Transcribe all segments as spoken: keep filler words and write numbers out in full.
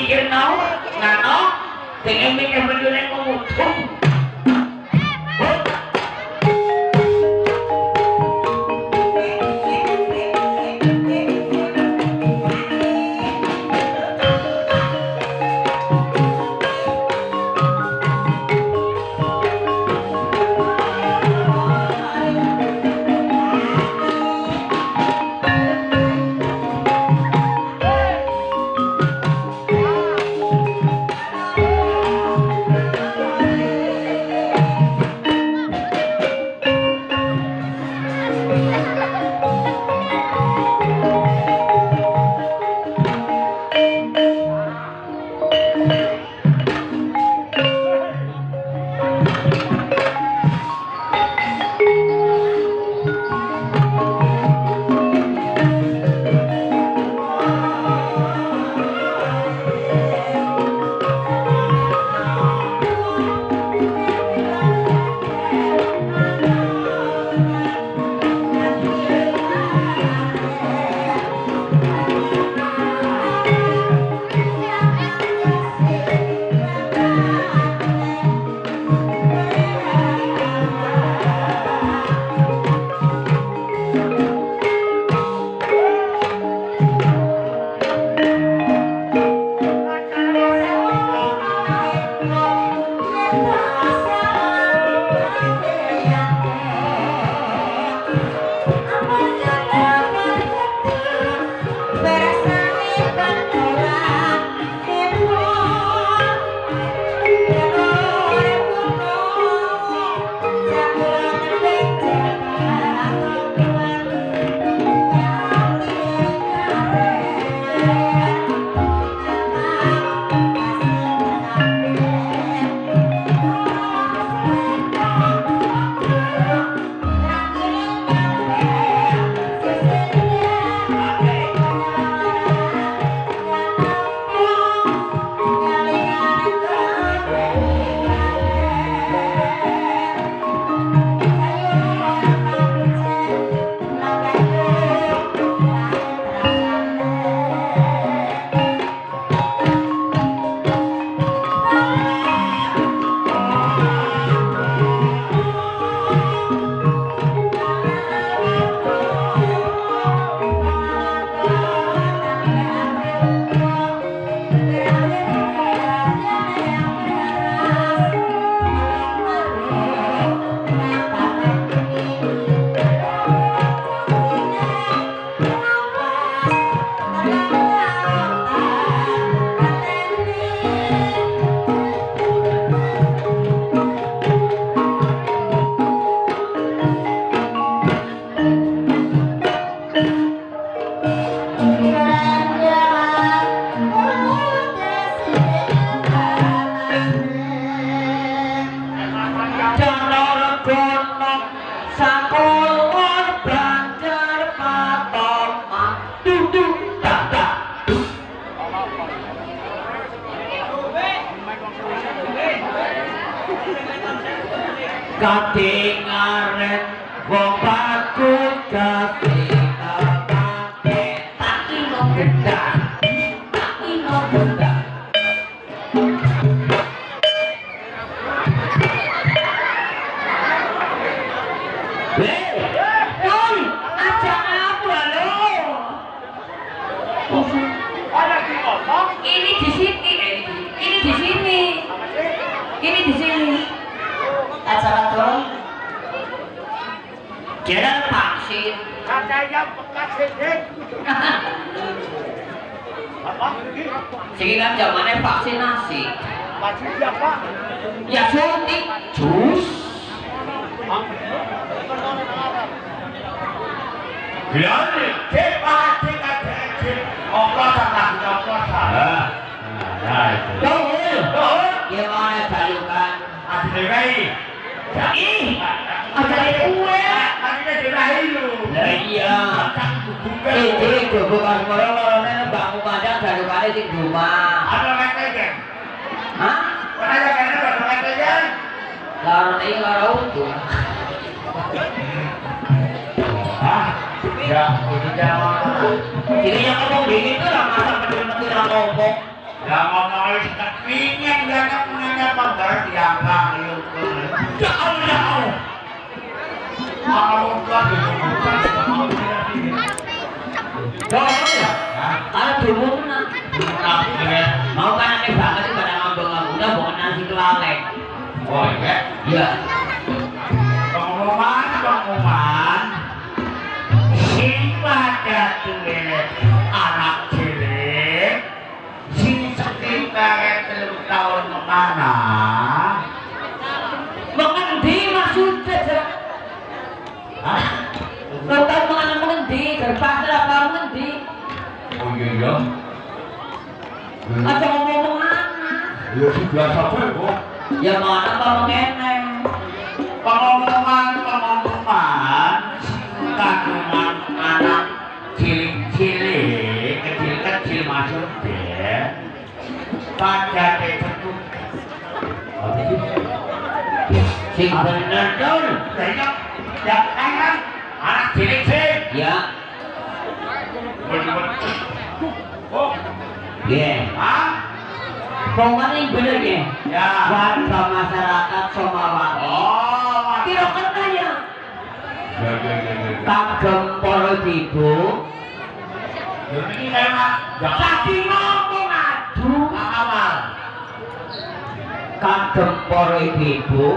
mikir nau ngano dengan mikir berdua ngomong kadengaren wong bakul kabeh kabeh taki no gendang taki no gendang Hei, ajak aku halo. Ada di ngomong. Ini di sini, ini di sini, ini di sini. Acara dong. Jalan vaksin. Ada yang bekas ini. Apa? Sini kan zamannya vaksinasi. Vaksin siapa? Ya suntik, jus. Biarnya, cepat cepat cepat. Oplosan lah, oplosan. Nah, itu. Tuh, gimana jalukan? Ada dekai. Jadi, ada kue. Ada dekai lu. Nah iya. Ini bukan orang-orangnya bangun padang jalukannya di rumah. Ada lagi. Hah? Ada lagi, ada lagi. Karena ini nggak utuh. Hah? Ya, udah jangan. Jadi yang ngomong begini tuh lah masa bener-bener ngomong. Ya ngomong wis kepingin banyak menanya panggar diangkat yuk. Ya Allah ya Allah. Mau tua dibuka mau tidak ini. Jauh ya. Kalau dulu nak mau kan aneh banget sih pada ngambang udah bawa nasi kelalek. Oh iya. Iya. Pengumuman pengumuman. Sing pada tuwe anak cilik sing sekitar telur tahun mana Mengendi maksudnya jelas. hah? Nonton mengenai mengendi, gerpas apa mengendi? Oh iya iya Aja ngomong mana? ya sih biasa gue kok Ya mana kalau mengenai? pengumuman pengumuman sing kandungan anak cilik-cilik kecil-kecil maksudnya pada ditentukan Sing bener dong. banyak yang enak anak cilik sih Ya, oh ya. ah Pokoknya yang bener ya. ya Warga masyarakat Somawati. oh Kira kena ya. ya ya ya ya Kagem para ibu. ini memang Tadi ngomong aduh. awal Kagem para ibu.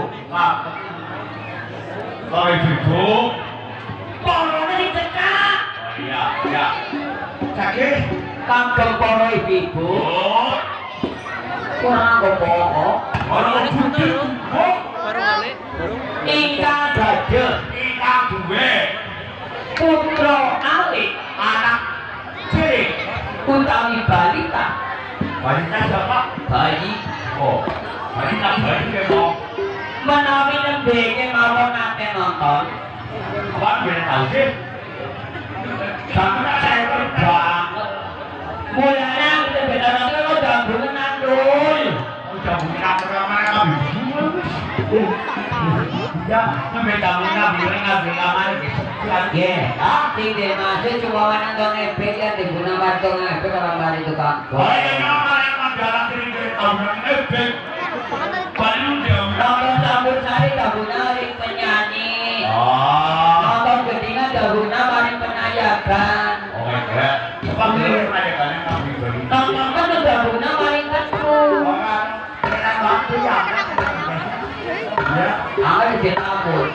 kalau ibu Porone dicekak. oh iya iya sakit Kagem para ibu. oh Kurang apa-apa. orang putih oh Ingkang dados kita duwe putra alit anak cilik utawi balita. wanita siapa Bayi oh wanita bayi memang menawi nembe kemawon nate nonton. apa boleh tahu sih sampai saya Banget. Mulanya kita beda nanti lo gabungan nandul. udah bukan ramai ya sampai kamu nabi nabi aman Ya, ah, sing dia masih cuma wanang dong efek ya di guna martong efek orang bari itu kan. oh ya nama yang majalah ini dari tahun efek paling dia Nonton sambut sari gabungan ring penyanyi. oh Nonton gedingan gabungan maring penayakan. oh my god seperti itu ada kan yang nabi beri Nonton kan gabungan maring kasku. orang enak waktu ya ya Ah, di tabut.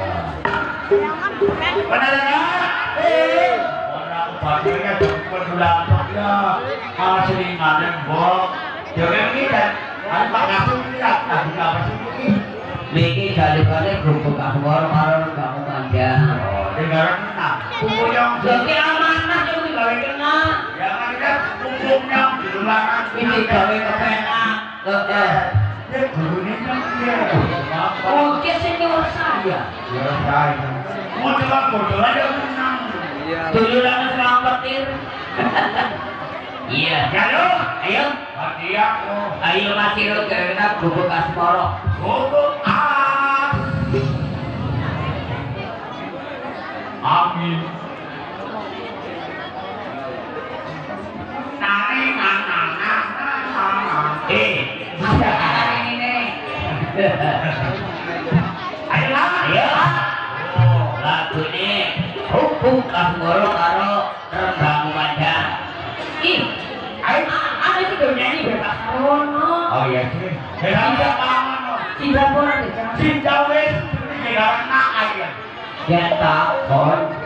benar eh orang bagiannya berbulan ya asli ngaden bok jadi kita apa ngasih kita tapi apa sih ini Niki kali-kali grup kasmor karo kamu manja. oh dengar nah kumpul yang Jadi amanah yang gawe kena. yang ada kumpul yang di luar Ini gawe kepenak. Heeh. ya gurunya yang dia Oh, dia senior saya. ya saya mau coba bodoh aja menang Dulu lama selang petir. Iya. Halo, Ayo. hati aku. Ayo Mas Iro kena bubuk kasmoro. Bubuk as. Amin. Nari nana nana nana. Eh, Ada hari ini nih. ayo lah. Ayo. Oh, lagu ini bubuk kasmoro karo rembang padang. Ih, ayo, ada sih udah nyanyi bebas Rono. Oh iya sih. Berapa pangan? Tidak boleh. Cinta wes, tidak nak ayah. Ya tak, kon.